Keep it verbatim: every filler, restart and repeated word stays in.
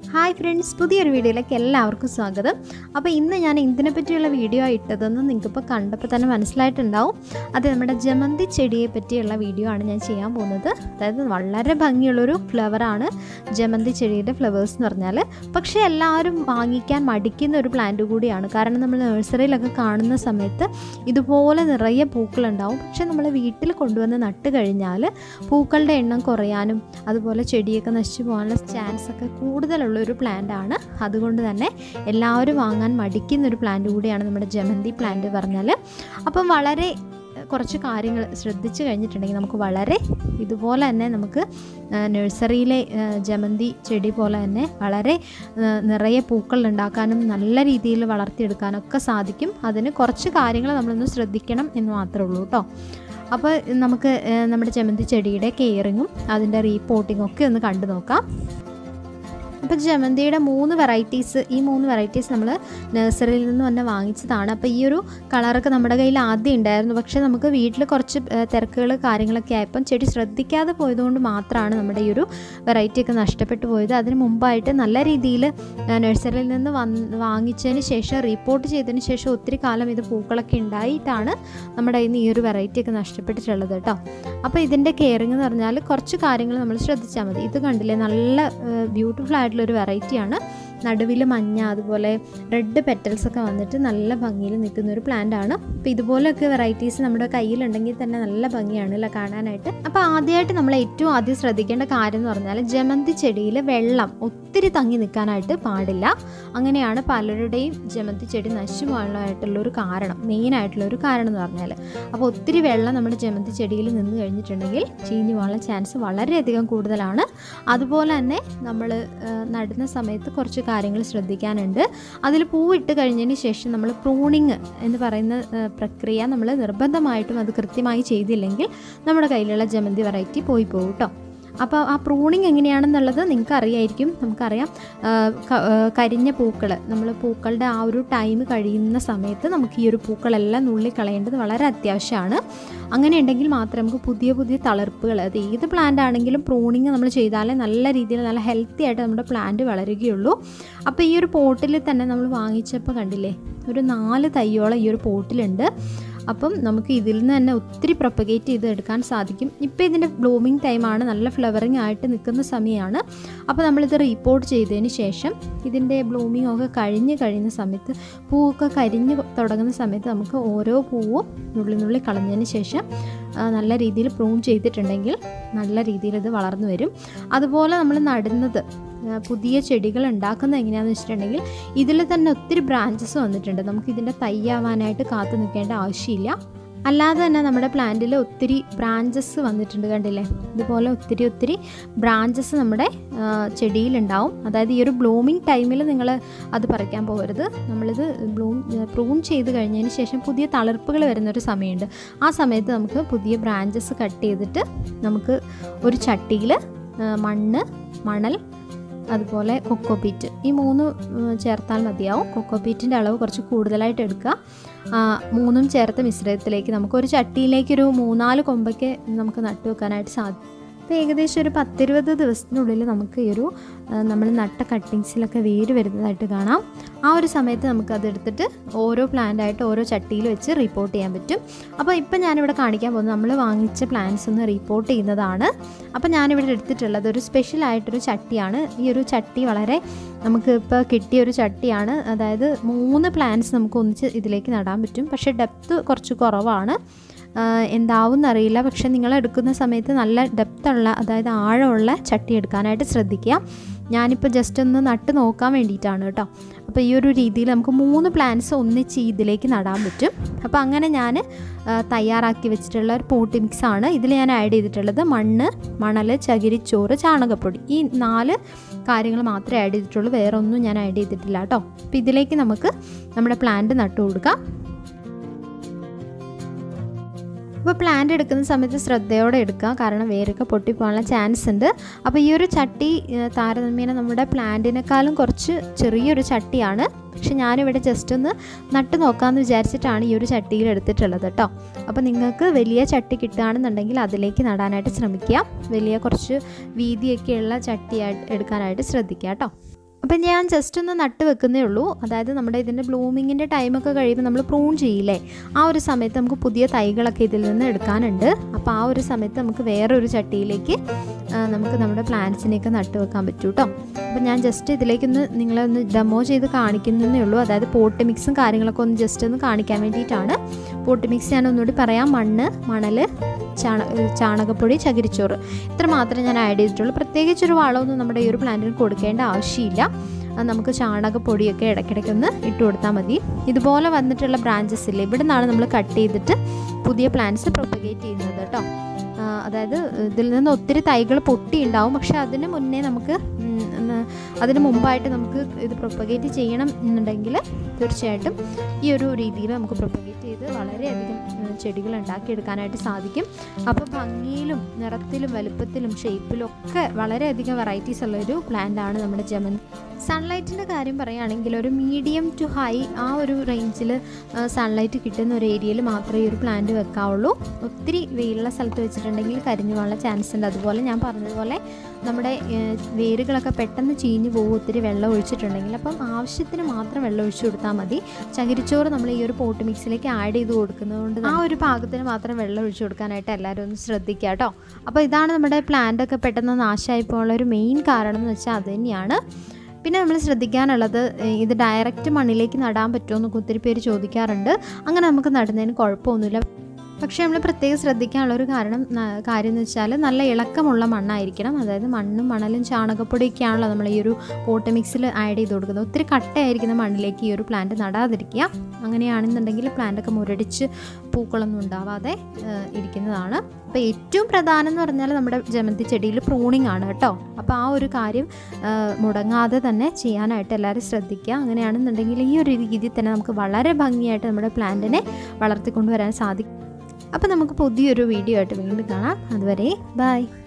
Hi friends, പുതിയൊരു വീഡിയോയിലേക്ക് എല്ലാവർക്കും സ്വാഗതം. അപ്പോൾ ഇന്ന് ഞാൻ ഇതിനെ പറ്റിയുള്ള വീഡിയോ ഇട്ടതെന്ന് നിങ്ങൾക്കിപ്പോൾ കണ്ടപ്പോൾ തന്നെ മനസ്സിലായിട്ടുണ്ടാവും. അത് നമ്മുടെ ജമന്തി ചെടിയെ പറ്റിയുള്ള വീഡിയോ ആണ് ഞാൻ ചെയ്യാൻ പോകുന്നത്. അതായത് വളരെ ഭംഗിയുള്ളൊരു ഫ്ലവറാണ് ജമന്തി ചെടിയുടെ ഫ്ലവേഴ്സ് എന്ന് പറഞ്ഞാൽ. പക്ഷേ എല്ലാവരും വാങ്ങിക്കാൻ മടിക്കുന്ന ഒരു പ്ലാന്റ് കൂടിയാണ്. കാരണം നമ്മൾ നഴ്സറിയിലൊക്കെ കാണുന്ന സമയത്ത് ഇതുപോലെ നിറയെ പൂക്കളുണ്ടാവും. പക്ഷേ നമ്മൾ വീട്ടിൽ കൊണ്ടുവന്ന് നട്ട് കഴിഞ്ഞാൽ പൂക്കളുടെ എണ്ണം കുറയാനും അതുപോലെ ചെടിയൊക്കെ നശിച്ചു പോകാനുള്ള ചാൻസ് ഒക്കെ കൂടുതലുള്ള ഒരു പ്ലാന്റ് ആണ്. അതുകൊണ്ട് തന്നെ എല്ലാവരും വാങ്ങാൻ മടിക്കുന്ന ഒരു പ്ലാന്റ് കൂടിയാണ് നമ്മുടെ ജമന്തി പ്ലാന്റ് പറഞ്ഞാൽ. അപ്പം വളരെ കുറച്ച് കാര്യങ്ങൾ ശ്രദ്ധിച്ചു കഴിഞ്ഞിട്ടുണ്ടെങ്കിൽ നമുക്ക് വളരെ ഇതുപോലെ തന്നെ നമുക്ക് നഴ്സറിയിലെ ജമന്തി ചെടി പോലെ തന്നെ വളരെ നിറയെ പൂക്കൾ ഉണ്ടാക്കാനും നല്ല രീതിയിൽ വളർത്തിയെടുക്കാനൊക്കെ സാധിക്കും. അതിന് കുറച്ച് കാര്യങ്ങൾ നമ്മളൊന്ന് ശ്രദ്ധിക്കണം എന്ന് മാത്രമേ ഉള്ളൂ കേട്ടോ. അപ്പോൾ നമുക്ക് നമ്മുടെ ജമന്തി ചെടിയുടെ കെയറിങ്ങും അതിൻ്റെ റീപോർട്ടിങ്ങും ഒക്കെ ഒന്ന് കണ്ടു നോക്കാം. അപ്പോൾ ജമന്തിയുടെ മൂന്ന് വെറൈറ്റീസ് ഈ മൂന്ന് വെറൈറ്റീസ് നമ്മൾ നഴ്സറിയിൽ നിന്ന് തന്നെ വാങ്ങിച്ചതാണ്. അപ്പോൾ ഈ ഒരു കളറൊക്കെ നമ്മുടെ കയ്യിൽ ആദ്യം ഉണ്ടായിരുന്നു. പക്ഷേ നമുക്ക് വീട്ടിൽ കുറച്ച് തിരക്കുകൾ കാര്യങ്ങളൊക്കെ ആയപ്പം ചെടി ശ്രദ്ധിക്കാതെ പോയതുകൊണ്ട് മാത്രമാണ് നമ്മുടെ ഈ ഒരു വെറൈറ്റിയൊക്കെ നഷ്ടപ്പെട്ടു പോയത്. അതിന് മുമ്പായിട്ട് നല്ല രീതിയിൽ നഴ്സറിയിൽ നിന്ന് വന്ന് വാങ്ങിച്ചതിന് ശേഷം റിപ്പോർട്ട് ചെയ്തതിന് ശേഷം ഒത്തിരി കാലം ഇത് പൂക്കളൊക്കെ ഉണ്ടായിട്ടാണ് നമ്മുടെ ഇന്ന് ഈ ഒരു വെറൈറ്റിയൊക്കെ നഷ്ടപ്പെട്ടിട്ടുള്ളത് കേട്ടോ. അപ്പോൾ ഇതിൻ്റെ കെയറിങ് എന്ന് പറഞ്ഞാൽ കുറച്ച് കാര്യങ്ങൾ നമ്മൾ ശ്രദ്ധിച്ചാൽ മതി. ഇത് കണ്ടില്ലേ, നല്ല ബ്യൂട്ടിഫുൾ ആയിട്ടുള്ള ഒരു വെറൈറ്റിയാണ്. നടുവിൽ മഞ്ഞ അതുപോലെ റെഡ് പെറ്റൽസൊക്കെ വന്നിട്ട് നല്ല ഭംഗിയിൽ നിൽക്കുന്ന ഒരു പ്ലാന്റ് ആണ്. അപ്പോൾ ഇതുപോലെയൊക്കെ വെറൈറ്റീസ് നമ്മുടെ കയ്യിലുണ്ടെങ്കിൽ തന്നെ നല്ല ഭംഗിയാണ് അല്ലേ കാണാനായിട്ട്. അപ്പോൾ ആദ്യമായിട്ട് നമ്മൾ ഏറ്റവും ആദ്യം ശ്രദ്ധിക്കേണ്ട കാര്യം എന്ന് പറഞ്ഞാൽ ജമന്തി ചെടിയിൽ വെള്ളം ഒത്തിരി തങ്ങി നിൽക്കാനായിട്ട് പാടില്ല. അങ്ങനെയാണ് പലരുടെയും ജമന്തി ചെടി നശിച്ചു പോകാനായിട്ടുള്ളൊരു കാരണം, മെയിനായിട്ടുള്ളൊരു കാരണം എന്ന് പറഞ്ഞാൽ. അപ്പോൾ ഒത്തിരി വെള്ളം നമ്മുടെ ജമന്തി ചെടിയിൽ നിന്ന് കഴിഞ്ഞിട്ടുണ്ടെങ്കിൽ ചീഞ്ഞു പോകാനുള്ള ചാൻസ് വളരെയധികം കൂടുതലാണ്. അതുപോലെ തന്നെ നമ്മൾ നടുന്ന സമയത്ത് കുറച്ച് കാര്യങ്ങൾ ശ്രദ്ധിക്കാനുണ്ട്. അതിൽ പൂവിട്ട് കഴിഞ്ഞതിന് ശേഷം നമ്മൾ പ്രൂണിങ് എന്ന് പറയുന്ന പ്രക്രിയ നമ്മൾ നിർബന്ധമായിട്ടും അത് കൃത്യമായി ചെയ്തില്ലെങ്കിൽ നമ്മുടെ കയ്യിലുള്ള ജമന്തി വെറൈറ്റി പോയി പോകും കേട്ടോ. അപ്പോൾ ആ പ്രൂണിങ് എങ്ങനെയാണെന്നുള്ളത് നിങ്ങൾക്ക് അറിയായിരിക്കും. നമുക്കറിയാം, കരിഞ്ഞ പൂക്കൾ നമ്മൾ പൂക്കളുടെ ആ ഒരു ടൈം കഴിയുന്ന സമയത്ത് നമുക്ക് ഈ ഒരു പൂക്കളെല്ലാം നുള്ളി കളയേണ്ടത് വളരെ അത്യാവശ്യമാണ്. അങ്ങനെ ഉണ്ടെങ്കിൽ മാത്രമേ നമുക്ക് പുതിയ പുതിയ തളിർപ്പുകൾ, അത് ഏത് പ്ലാന്റ് ആണെങ്കിലും പ്രൂണിങ് നമ്മൾ ചെയ്താലേ നല്ല രീതിയിൽ നല്ല ഹെൽത്തി ആയിട്ട് നമ്മുടെ പ്ലാന്റ് വളരുകയുള്ളൂ. അപ്പോൾ ഈ ഒരു പോട്ടിൽ തന്നെ നമ്മൾ വാങ്ങിച്ചപ്പോൾ കണ്ടില്ലേ, ഒരു നാല് തൈയോളം ഈ ഒരു പോട്ടിലുണ്ട്. അപ്പം നമുക്ക് ഇതിൽ നിന്ന് തന്നെ ഒത്തിരി പ്രൊപ്പഗേറ്റ് ചെയ്ത് എടുക്കാൻ സാധിക്കും. ഇപ്പോൾ ഇതിൻ്റെ ബ്ലൂമിങ് ടൈമാണ്, നല്ല ഫ്ലവറിങ് ആയിട്ട് നിൽക്കുന്ന സമയമാണ്. അപ്പോൾ നമ്മളിത് റീപോർട്ട് ചെയ്തതിന് ശേഷം ഇതിൻ്റെ ബ്ലൂമിങ് ഒക്കെ കഴിഞ്ഞ് കഴിയുന്ന സമയത്ത് പൂവൊക്കെ കരിഞ്ഞ് തുടങ്ങുന്ന സമയത്ത് നമുക്ക് ഓരോ പൂവും നുള്ളി നുള്ളി കളഞ്ഞതിന് ശേഷം നല്ല രീതിയിൽ പ്രൂൺ ചെയ്തിട്ടുണ്ടെങ്കിൽ നല്ല രീതിയിൽ ഇത് വളർന്നു വരും. അതുപോലെ നമ്മൾ നടുന്നത് പുതിയ ചെടികൾ ഉണ്ടാക്കുന്നത് എങ്ങനെയാണെന്ന് വെച്ചിട്ടുണ്ടെങ്കിൽ ഇതിൽ തന്നെ ഒത്തിരി ബ്രാഞ്ചസ് വന്നിട്ടുണ്ട്. നമുക്ക് ഇതിൻ്റെ തയ്യാവാനായിട്ട് കാത്തു നിൽക്കേണ്ട ആവശ്യമില്ല. അല്ലാതെ തന്നെ നമ്മുടെ പ്ലാന്റിൽ ഒത്തിരി ബ്രാഞ്ചസ് വന്നിട്ടുണ്ട്, കണ്ടില്ലേ. ഇതുപോലെ ഒത്തിരി ഒത്തിരി ബ്രാഞ്ചസ് നമ്മുടെ ചെടിയിലുണ്ടാവും. അതായത് ഈ ഒരു ബ്ലൂമിങ് ടൈമിൽ നിങ്ങൾ അത് പറിക്കാൻ പോകരുത്. നമ്മളിത് ബ്ലൂം പ്രൂൺ ചെയ്ത് കഴിഞ്ഞതിന് ശേഷം പുതിയ തളിർപ്പുകൾ വരുന്നൊരു സമയമുണ്ട്. ആ സമയത്ത് നമുക്ക് പുതിയ ബ്രാഞ്ചസ് കട്ട് ചെയ്തിട്ട് നമുക്ക് ഒരു ചട്ടിയിൽ മണ്ണ്, മണൽ, അതുപോലെ കൊക്കോപീറ്റ്, ഈ മൂന്ന് ചേർത്താൽ മതിയാവും. കൊക്കോപീറ്റിൻ്റെ അളവ് കുറച്ച് കൂടുതലായിട്ട് എടുക്കുക. മൂന്നും ചേർത്ത മിശ്രിതത്തിലേക്ക് നമുക്ക് ഒരു ചട്ടിയിലേക്കൊരു മൂന്നാല് കൊമ്പൊക്കെ നമുക്ക് നട്ടു വെക്കാനായിട്ട് സാധിക്കും. അപ്പോൾ ഏകദേശം ഒരു പത്തിരുപത് ദിവസത്തിനുള്ളിൽ നമുക്ക് ഈ ഒരു നമ്മൾ നട്ട കട്ടിങ്സിലൊക്കെ വേര് വരുന്നതായിട്ട് കാണാം. ആ ഒരു സമയത്ത് നമുക്കതെടുത്തിട്ട് ഓരോ പ്ലാന്റായിട്ട് ഓരോ ചട്ടിയിൽ വെച്ച് റിപ്പോർട്ട് ചെയ്യാൻ പറ്റും. അപ്പോൾ ഇപ്പം ഞാനിവിടെ കാണിക്കാൻ പോകുന്നത് നമ്മൾ വാങ്ങിച്ച പ്ലാന്റ്സ് ഒന്ന് റിപ്പോർട്ട് ചെയ്യുന്നതാണ്. അപ്പോൾ ഞാനിവിടെ എടുത്തിട്ടുള്ളത് ഒരു സ്പെഷ്യലായിട്ടൊരു ചട്ടിയാണ്. ഈ ഒരു ചട്ടി വളരെ നമുക്ക് ഇപ്പോൾ കിട്ടിയൊരു ചട്ടിയാണ്. അതായത് മൂന്ന് പ്ലാന്റ്സ് നമുക്ക് ഒന്നിച്ച് ഇതിലേക്ക് നടാൻ പറ്റും. പക്ഷേ ഡെപ്ത് കുറച്ച് കുറവാണ്, എന്താവും എന്നറിയില്ല. പക്ഷെ നിങ്ങൾ എടുക്കുന്ന സമയത്ത് നല്ല ഡെപ്തുള്ള, അതായത് ആഴമുള്ള ചട്ടി എടുക്കാനായിട്ട് ശ്രദ്ധിക്കുക. ഞാനിപ്പോൾ ജസ്റ്റ് ഒന്ന് നട്ട് നോക്കാൻ വേണ്ടിയിട്ടാണ് കേട്ടോ. അപ്പോൾ ഈ ഒരു രീതിയിൽ നമുക്ക് മൂന്ന് പ്ലാന്റ്സ് ഒന്നിച്ച് ഇതിലേക്ക് നടാൻ പറ്റും. അപ്പോൾ അങ്ങനെ ഞാൻ തയ്യാറാക്കി വെച്ചിട്ടുള്ള ഒരു പോട്ടി മിക്സാണ്. ഇതിൽ ഞാൻ ആഡ് ചെയ്തിട്ടുള്ളത് മണ്ണ്, മണൽ, ചകിരിച്ചോറ്, ചാണകപ്പൊടി, ഈ നാല് കാര്യങ്ങൾ മാത്രമേ ആഡ് ചെയ്തിട്ടുള്ളൂ. വേറെ ഒന്നും ഞാൻ ആഡ് ചെയ്തിട്ടില്ല കേട്ടോ. അപ്പോൾ ഇതിലേക്ക് നമുക്ക് നമ്മുടെ പ്ലാന്റ് നട്ടു കൊടുക്കാം. അപ്പോൾ പ്ലാന്റ് എടുക്കുന്ന സമയത്ത് ശ്രദ്ധയോടെ എടുക്കുക, കാരണം വേരൊക്കെ പൊട്ടിപ്പോകാനുള്ള ചാൻസ് ഉണ്ട്. അപ്പോൾ ഈ ഒരു ചട്ടി താരതമ്യേന നമ്മുടെ പ്ലാന്റിനേക്കാളും കുറച്ച് ചെറിയൊരു ചട്ടിയാണ്. പക്ഷെ ഞാനിവിടെ ജസ്റ്റ് ഒന്ന് നട്ട് നോക്കാമെന്ന് വിചാരിച്ചിട്ടാണ് ഈ ഒരു ചട്ടിയിൽ എടുത്തിട്ടുള്ളത് കേട്ടോ. അപ്പോൾ നിങ്ങൾക്ക് വലിയ ചട്ടി കിട്ടുകയാണെന്നുണ്ടെങ്കിൽ അതിലേക്ക് നടാനായിട്ട് ശ്രമിക്കുക. വലിയ കുറച്ച് വീതിയൊക്കെയുള്ള ചട്ടി എടുക്കാനായിട്ട് ശ്രദ്ധിക്കുക കേട്ടോ. അപ്പം ഞാൻ ജസ്റ്റ് ഒന്ന് നട്ട് വെക്കുന്നേ ഉള്ളൂ. അതായത് നമ്മുടെ ഇതിൻ്റെ ബ്ലൂമിങ്ങിൻ്റെ ടൈമൊക്കെ കഴിയുമ്പോൾ നമ്മൾ പ്രൂൺ ചെയ്യില്ലേ, ആ ഒരു സമയത്ത് നമുക്ക് പുതിയ തൈകളൊക്കെ ഇതിൽ നിന്ന് എടുക്കാനുണ്ട്. അപ്പോൾ ആ ഒരു സമയത്ത് നമുക്ക് വേറൊരു ചട്ടിയിലേക്ക് നമുക്ക് നമ്മുടെ പ്ലാന്റ്സിനെയൊക്കെ നട്ട് വെക്കാൻ പറ്റും കേട്ടോ. അപ്പോൾ ഞാൻ ജസ്റ്റ് ഇതിലേക്കൊന്ന് നിങ്ങളെ ഒന്ന് ഡെമോ ചെയ്ത് കാണിക്കുന്നതേ ഉള്ളൂ. അതായത് പോട്ട് മിക്സും കാര്യങ്ങളൊക്കെ ഒന്ന് ജസ്റ്റ് ഒന്ന് കാണിക്കാൻ വേണ്ടിയിട്ടാണ്. പോട്ട് മിക്സ് ഞാൻ ഒന്നുകൂടി പറയാം. മണ്ണ്, മണൽ, ചാണ ചാണകപ്പൊടി, ചകിരിച്ചോറ്, ഇത്ര മാത്രമേ ഞാൻ ആഡ് ചെയ്തിട്ടുള്ളൂ. പ്രത്യേകിച്ചൊരു വളമൊന്നും നമ്മുടെ ഈ ഒരു പ്ലാന്റിന് കൊടുക്കേണ്ട ആവശ്യമില്ല. നമുക്ക് ചാണകപ്പൊടിയൊക്കെ ഇടയ്ക്കിടയ്ക്കൊന്ന് ഇട്ട് കൊടുത്താൽ മതി. ഇതുപോലെ വന്നിട്ടുള്ള ബ്രാഞ്ചസ് ഇല്ലേ, ഇവിടെ നിന്നാണ് നമ്മൾ കട്ട് ചെയ്തിട്ട് പുതിയ പ്ലാന്റ്സ് പ്രൊപ്പഗേറ്റ് ചെയ്യുന്നത് കേട്ടോ. അതായത് ഇതിൽ നിന്ന് ഒത്തിരി തൈകൾ പൊട്ടിയുണ്ടാവും, പക്ഷെ അതിന് മുന്നേ നമുക്ക് അതിന് മുമ്പായിട്ട് നമുക്ക് ഇത് പ്രൊപ്പഗേറ്റ് ചെയ്യണം എന്നുണ്ടെങ്കിൽ തീർച്ചയായിട്ടും ഈ ഒരു രീതിയിൽ നമുക്ക് പ്രൊപ്പഗേറ്റ് ചെയ്ത് വളരെയധികം ചെടികൾ ഉണ്ടാക്കിയെടുക്കാനായിട്ട് സാധിക്കും. അപ്പോൾ ഭംഗിയിലും നിറത്തിലും വലുപ്പത്തിലും ഷേപ്പിലും ഒക്കെ വളരെയധികം വെറൈറ്റീസ് ഉള്ളൊരു പ്ലാന്റാണ് നമ്മുടെ ജമന്തി. സൺലൈറ്റിൻ്റെ കാര്യം പറയുകയാണെങ്കിൽ ഒരു മീഡിയം ടു ഹൈ ആ ഒരു റേഞ്ചിൽ സൺലൈറ്റ് കിട്ടുന്ന ഒരു ഏരിയയിൽ മാത്രമേ ഈ ഒരു പ്ലാന്റ് വെക്കാവുള്ളൂ. ഒത്തിരി വെയിലുള്ള സ്ഥലത്ത് വെച്ചിട്ടുണ്ടെങ്കിൽ കരിഞ്ഞു പോകാനുള്ള ചാൻസ് ഉണ്ട്. അതുപോലെ ഞാൻ പറഞ്ഞതുപോലെ നമ്മുടെ വേരുകളൊക്കെ പെട്ടെന്ന് ചീഞ്ഞു പോകും ഒത്തിരി വെള്ളം ഒഴിച്ചിട്ടുണ്ടെങ്കിൽ. അപ്പം ആവശ്യത്തിന് മാത്രം വെള്ളം ഒഴിച്ചു കൊടുത്താൽ മതി. ചകിരിച്ചോറ് നമ്മൾ ഈ ഒരു പോട്ട് മിക്സിലേക്ക് ആഡ് ചെയ്ത് കൊടുക്കുന്നതുകൊണ്ട് ആ ഒരു പാകത്തിന് മാത്രം വെള്ളം ഒഴിച്ചു കൊടുക്കാനായിട്ട് എല്ലാവരും ഒന്ന് ശ്രദ്ധിക്കുക കേട്ടോ. അപ്പോൾ ഇതാണ് നമ്മുടെ പ്ലാന്റൊക്കെ പെട്ടെന്ന് നാശമായി പോകാനുള്ള ഒരു മെയിൻ കാരണം എന്ന് വെച്ചാൽ അത് തന്നെയാണ്. പിന്നെ നമ്മൾ ശ്രദ്ധിക്കാനുള്ളത്, ഇത് ഡയറക്റ്റ് മണ്ണിലേക്ക് നടാൻ പറ്റുമോ എന്നൊക്കെ ഒത്തിരി പേര് ചോദിക്കാറുണ്ട്. അങ്ങനെ നമുക്ക് നടുന്നതിന് കുഴപ്പമൊന്നുമില്ല. പക്ഷേ നമ്മൾ പ്രത്യേകം ശ്രദ്ധിക്കാനുള്ളൊരു കാരണം കാര്യം എന്ന് വെച്ചാൽ നല്ല ഇളക്കമുള്ള മണ്ണായിരിക്കണം. അതായത് മണ്ണും മണലും ചാണകപ്പൊടിയൊക്കെയാണല്ലോ നമ്മൾ ഈ ഒരു പോട്ട് മിക്സിൽ ആഡ് ചെയ്ത് കൊടുക്കുന്നത്. ഒത്തിരി കട്ടയായിരിക്കുന്ന മണ്ണിലേക്ക് ഈ ഒരു പ്ലാന്റ് നടാതിരിക്കുക. അങ്ങനെയാണെന്നുണ്ടെങ്കിൽ പ്ലാന്റൊക്കെ മുരടിച്ച് പൂക്കളൊന്നും ഉണ്ടാവാതെ ഇരിക്കുന്നതാണ്. അപ്പോൾ ഏറ്റവും പ്രധാനം എന്ന് പറഞ്ഞാൽ നമ്മുടെ ജമന്തി ചെടിയിൽ പ്രൂണിങ് ആണ് കേട്ടോ. അപ്പോൾ ആ ഒരു കാര്യം മുടങ്ങാതെ തന്നെ ചെയ്യാനായിട്ട് എല്ലാവരും ശ്രദ്ധിക്കുക. അങ്ങനെയാണെന്നുണ്ടെങ്കിൽ ഈ ഒരു രീതിയിൽ തന്നെ നമുക്ക് വളരെ ഭംഗിയായിട്ട് നമ്മുടെ പ്ലാന്റിനെ വളർത്തിക്കൊണ്ടുവരാൻ സാധിക്കും. അപ്പോൾ നമുക്ക് പുതിയൊരു വീഡിയോ ആയിട്ട് വീണ്ടും കാണാം. അതുവരെ ബൈ.